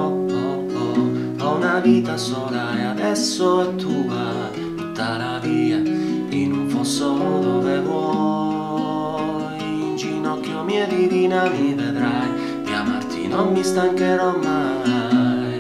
Ho una vita sola e adesso è tua, buttala via in un fosso dove vuoi. In ginocchio mie divina mi vedrai, di amarti non mi stancherò mai.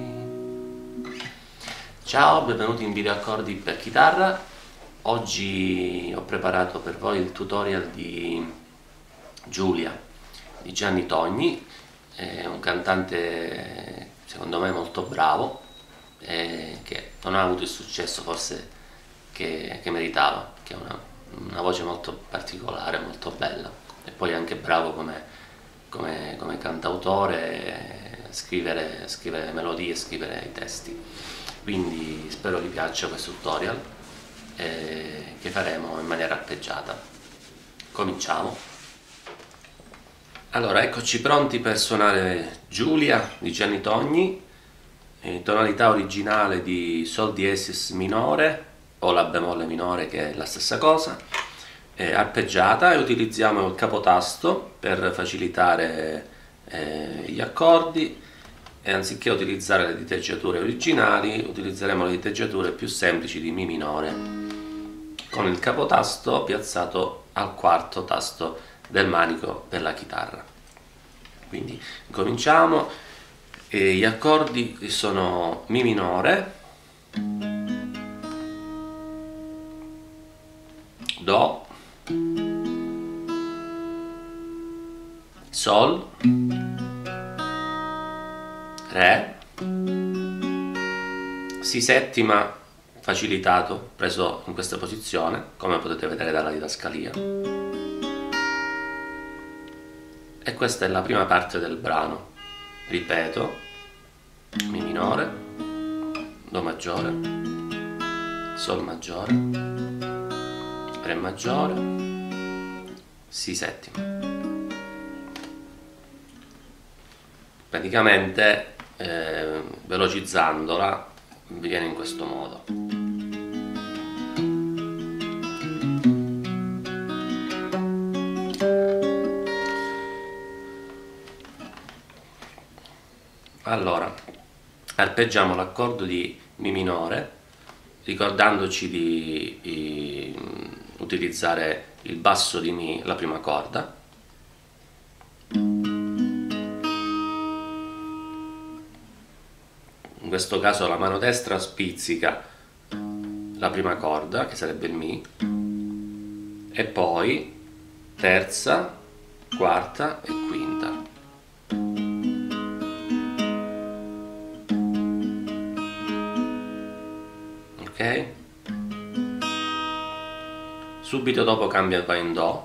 Ciao, benvenuti in video accordi per chitarra. Oggi ho preparato per voi il tutorial di Giulia di Gianni Togni. È un cantante secondo me molto bravo, che non ha avuto il successo forse che meritava, che ha una voce molto particolare, molto bella, e poi è anche bravo come cantautore, scrivere melodie, scrivere i testi. Quindi spero vi piaccia questo tutorial che faremo in maniera arpeggiata. Cominciamo. Allora, eccoci pronti per suonare Giulia di Gianni Togni, tonalità originale di Sol diesis minore o La bemolle minore, che è la stessa cosa, arpeggiata, e utilizziamo il capotasto per facilitare gli accordi, e anziché utilizzare le diteggiature originali utilizzeremo le diteggiature più semplici di Mi minore, con il capotasto piazzato al quarto tasto del manico per la chitarra. Quindi cominciamo. Gli accordi sono Mi minore, Do, Sol, Re, Si settima facilitato, preso in questa posizione, come potete vedere dalla didascalia. E questa è la prima parte del brano. Ripeto: Mi minore, Do maggiore, Sol maggiore, Re maggiore, Si settima. Praticamente velocizzandola viene in questo modo. Allora, arpeggiamo l'accordo di Mi minore, ricordandoci di utilizzare il basso di Mi, la prima corda, in questo caso la mano destra spizzica la prima corda, che sarebbe il Mi, e poi terza, quarta e quinta. Ok? Subito dopo cambia e va in Do.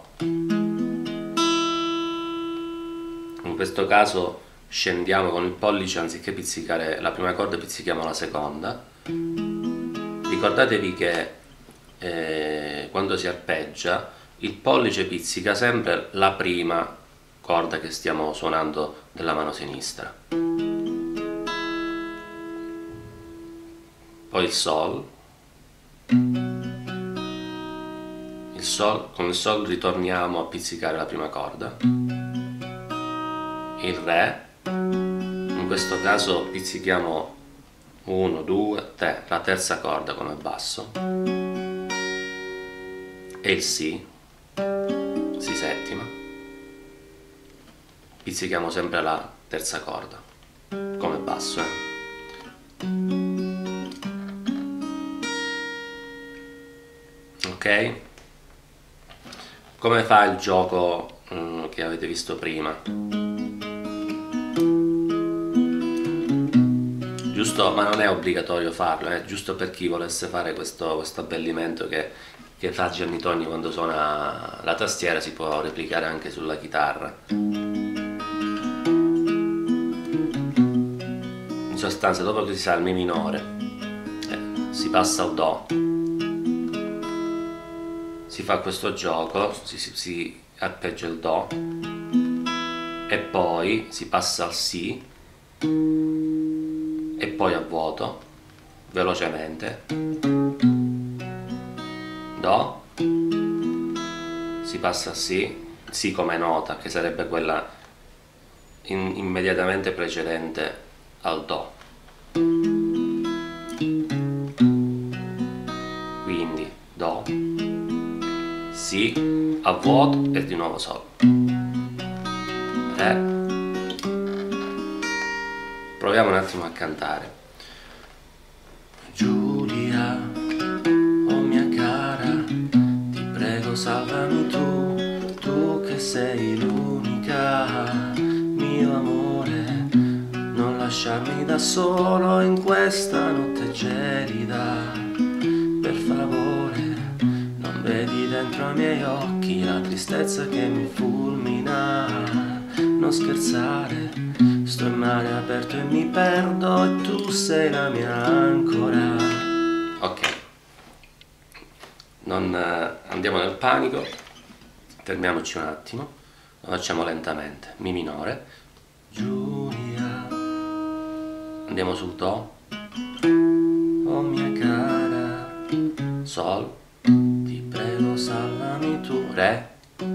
In questo caso scendiamo con il pollice, anziché pizzicare la prima corda pizzichiamo la seconda. Ricordatevi che quando si arpeggia il pollice pizzica sempre la prima corda che stiamo suonando della mano sinistra. Poi il Sol. Con il Sol ritorniamo a pizzicare la prima corda. Il Re. In questo caso pizzichiamo 1, 2, 3, la terza corda come basso, e il Si settima, pizzichiamo sempre la terza corda come basso. Ok? Come fa il gioco che avete visto prima? Giusto, ma non è obbligatorio farlo, giusto per chi volesse fare questo abbellimento che fa Gianni Togni quando suona la tastiera, si può replicare anche sulla chitarra. In sostanza, dopo che si sa il Mi minore, si passa al Do, si fa questo gioco, si arpeggia il Do, e poi si passa al Si, e poi a vuoto, velocemente, Do, si passa a Si come nota, che sarebbe quella immediatamente precedente al Do. Quindi Do, Si a vuoto e di nuovo Sol. Re. Proviamo un attimo a cantare. Giulia, oh mia cara, ti prego salvami tu che sei l'unica, mio amore, non lasciarmi da solo in questa notte gelida, per favore, non vedi dentro ai miei occhi la tristezza che mi fulmina, non scherzare. Sto in mare aperto e mi perdo e tu sei la mia ancora. Ok, non andiamo nel panico, fermiamoci un attimo, lo facciamo lentamente. Mi minore, Giulia, andiamo sul Do, oh mia cara, Sol, ti prego salvami tu, Re,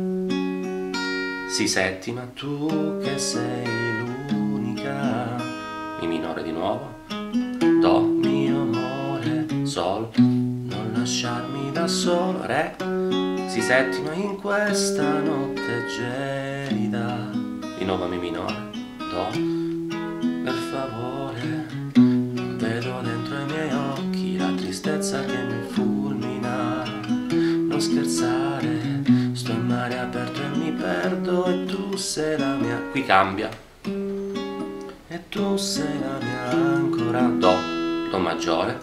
Si settima, tu che sei l'unica, Mi minore di nuovo, Do, mio amore, Sol, non lasciarmi da solo, Re, Si settima in questa notte gelida, di nuovo Mi minore, Do, per favore, non vedo dentro ai miei occhi la tristezza che mi fulmina, non scherzare, sto in mare aperto e mi perdo e tu sei la mia, qui cambia, e tu sei la mia ancora, Do, Do maggiore,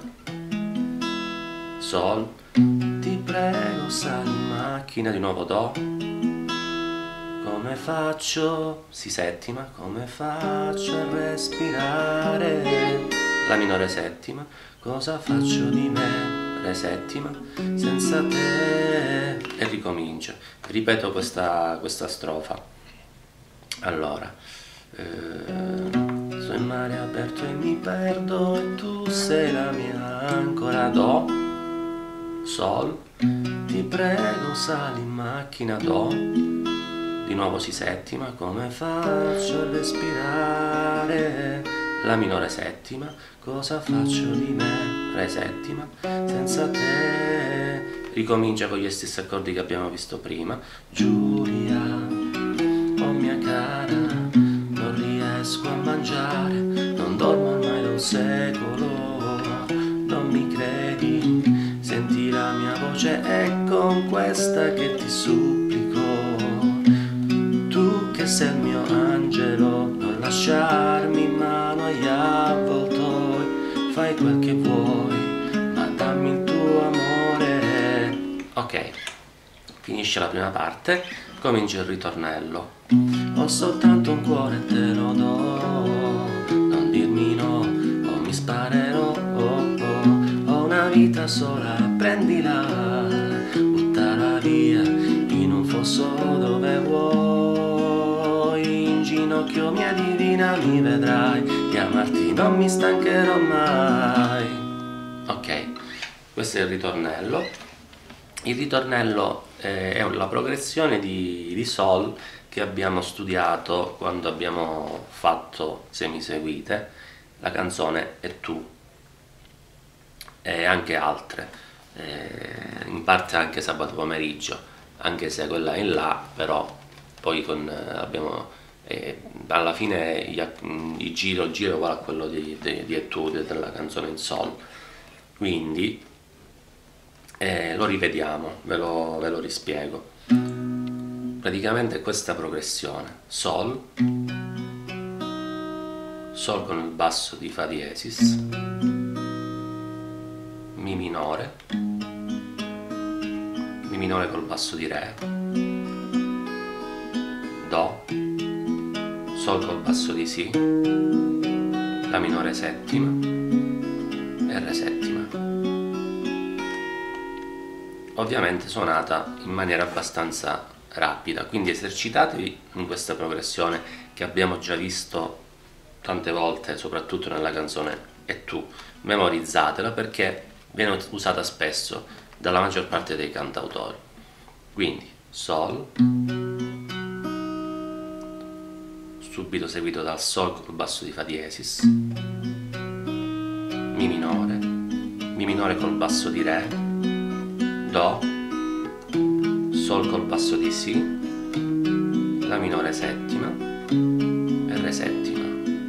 Sol, ti prego sali in macchina, di nuovo Do, come faccio, Si settima, come faccio a respirare, La minore settima, cosa faccio di me, Re settima, senza te, e ricomincio, ripeto questa strofa, allora, sto in mare aperto e mi perdo e tu sei la mia ancora, Do, Sol, ti prego sali in macchina, Do, di nuovo Si settima, come faccio a respirare, La minore settima, cosa faccio di me, Re settima, senza te, ricomincia con gli stessi accordi che abbiamo visto prima, Giulia, oh mia cara, non riesco a mangiare, non dormo ormai da un secolo, non mi credi, senti la mia voce è con questa che ti supplico, tu che sei il mio angelo, non lasciarmi in mano agli avvoltoi, fai quel che vuoi, ma dammi il tuo amore. Ok, finisce la prima parte, comincia il ritornello. Ho soltanto un cuore e te lo do, non dirmi no, o mi sparerò, ho una vita sola, prendila, buttala via in un fosso dove vuoi, in ginocchio mia divina mi vedrai, chiamarti non mi stancherò mai. Ok, questo è il ritornello. Il ritornello è la progressione di Sol che abbiamo studiato quando abbiamo fatto semiseguite, la canzone E tu, e anche altre, in parte anche sabato pomeriggio, anche se quella è in La, però poi abbiamo alla fine il giro è uguale a quello di E tu, della canzone in Sol, quindi lo rivediamo, ve lo rispiego. Praticamente questa progressione: Sol, Sol con il basso di Fa diesis, Mi minore, Mi minore col basso di Re, Do, Sol col basso di Si, La minore settima e Re settima, ovviamente suonata in maniera abbastanza rapida, quindi esercitatevi in questa progressione che abbiamo già visto tante volte, soprattutto nella canzone E tu, memorizzatela perché viene usata spesso dalla maggior parte dei subito seguito dal Sol col basso di Fa diesis, Mi minore col basso di Re, Do, Sol col basso di Si, La minore settima e Re settima,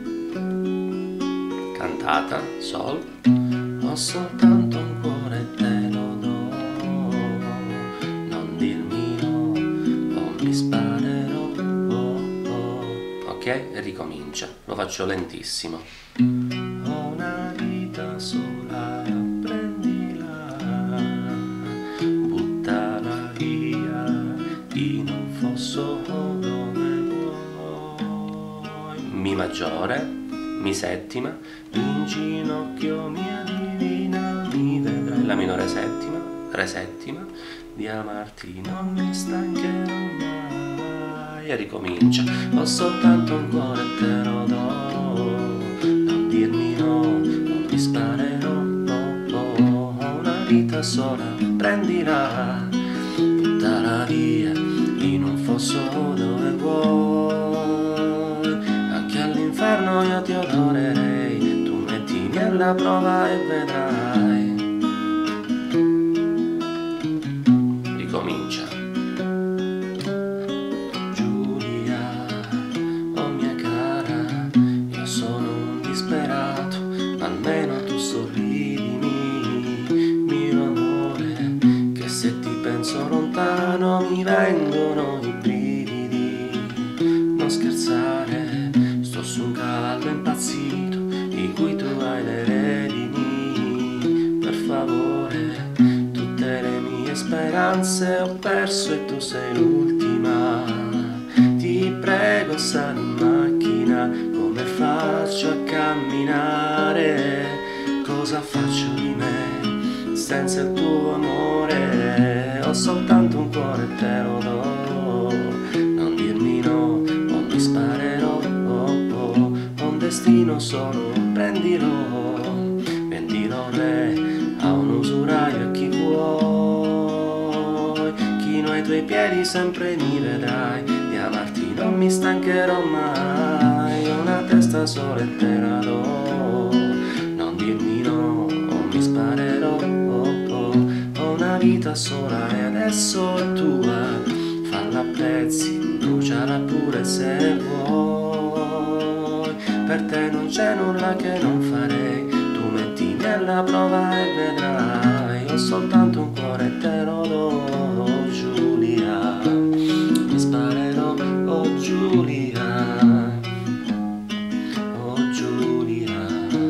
cantata, Sol. Ho soltanto un cuore e te lo do, non dirmi no o mi sparerò, ok? E ricomincia, lo faccio lentissimo. Ho una vita sola, prendila, buttala via in un fosso dove vuoi. Mi maggiore, Mi settima, in ginocchio mi adivina, mi vedrai. La minore settima, Re settima, di amarti non mi stancherò mai. E ricomincia. Ho soltanto un cuore e te lo do, non dirmi no, non mi sparerò, ho una vita sola, prendila, buttala via in un fosso dove vuoi. Anche all'inferno io ti adorerei, tu mettimi alla prova e vedrai. Ricomincia. Giulia, oh mia cara, io sono un disperato, ma almeno tu sorridimi, mio amore, che se ti penso lontano mi vengono i brividi. Non scherzare, sto su un cavallo impazzito, di cui tu hai le redini. Per favore, tutte le mie speranze ho perso e tu sei l'ultima. Ti prego, sali in macchina, come faccio a camminare? Cosa faccio di me senza il tuo amore? Ho soltanto un cuore e te lo do, non dirmi no o mi sparerò, ho un destino solo, prendilo, vendilo re a un usuraio e chi vuoi, chino ai tuoi piedi sempre mi vedrai, di amarti non mi stancherò mai. Ho una testa sola e te la do, non dirmi no o mi sparerò, ho una vita sola e adesso è tua, falla a pezzi, bruciala pure se vuoi, per te non c'è nulla che non farei, tu mettimi alla prova e vedrai. Ho soltanto un cuore e te lo do, Giulia, mi sparerò, oh Giulia, oh Giulia.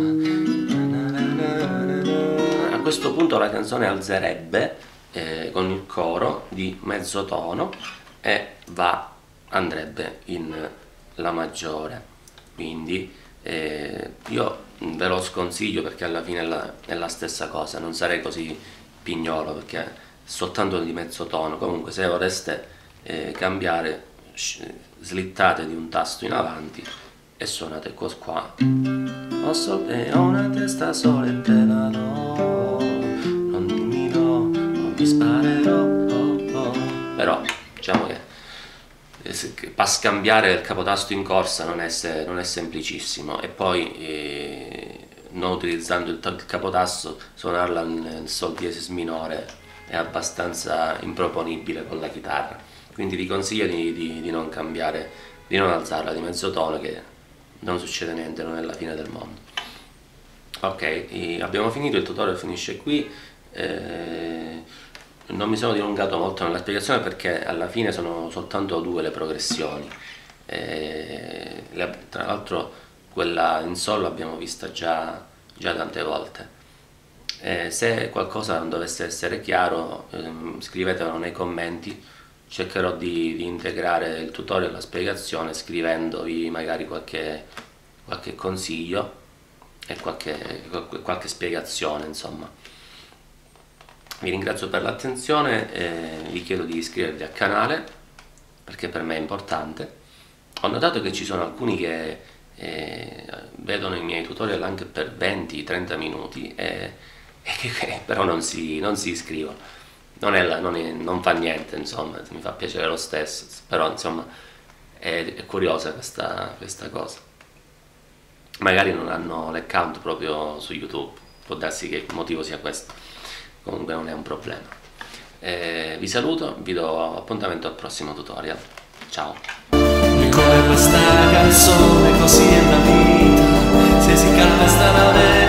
A questo punto la canzone alzerebbe con il coro di mezzo tono e andrebbe in La maggiore. Quindi io ve lo sconsiglio perché alla fine è la stessa cosa, non sarei così pignolo perché è soltanto di mezzo tono. Comunque se vorreste cambiare, slittate di un tasto in avanti e suonate qua. Ho una testa sola e te la do, non dimmi no, non mi sparerò, però diciamo che per scambiare il capotasto in corsa non è semplicissimo, e poi non utilizzando il capotasto suonarla nel Sol diesis minore è abbastanza improponibile con la chitarra, quindi vi consiglio di non cambiare, di non alzarla di mezzo tono, che non succede niente, non è la fine del mondo. Ok, abbiamo finito, il tutorial finisce qui. Non mi sono dilungato molto nella spiegazione perché alla fine sono soltanto due le progressioni, tra l'altro quella in Sol l'abbiamo vista già tante volte. Se qualcosa non dovesse essere chiaro, scrivetelo nei commenti, cercherò di integrare il tutorial e la spiegazione scrivendovi magari qualche consiglio e qualche spiegazione, insomma. Vi ringrazio per l'attenzione, vi chiedo di iscrivervi al canale perché per me è importante. Ho notato che ci sono alcuni che vedono i miei tutorial anche per 20-30 minuti e che però non si iscrivono. Non fa niente, insomma, mi fa piacere lo stesso, però insomma è curiosa questa cosa. Magari non hanno l'account proprio su YouTube, può darsi che il motivo sia questo, comunque non è un problema. Vi saluto, vi do appuntamento al prossimo tutorial, ciao! Come questa canzone così è la vita, se si calma sta nave